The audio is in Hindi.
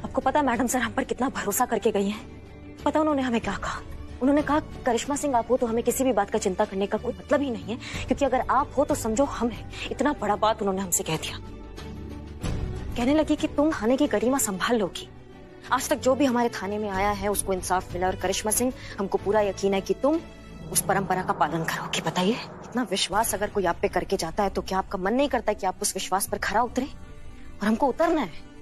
आपको पता है मैडम सर हम पर कितना भरोसा करके गई हैं? पता उन्होंने हमें क्या कहा? उन्होंने कहा करिश्मा सिंह आप हो तो हमें किसी भी बात का चिंता करने का कोई मतलब ही नहीं है, क्योंकि अगर आप हो तो समझो हम हैं। इतना बड़ा बात उन्होंने हमसे कह दिया। कहने लगी कि तुम थाने की गरिमा संभाल लोगी। आज तक जो भी हमारे थाने में आया है उसको इंसाफ मिला, और करिश्मा सिंह हमको पूरा यकीन है कि तुम उस परंपरा का पालन करोगे। बताइए, इतना विश्वास अगर कोई आप पे करके जाता है तो क्या आपका मन नहीं करता कि आप उस विश्वास पर खरा उतरे? और हमको उतरना है।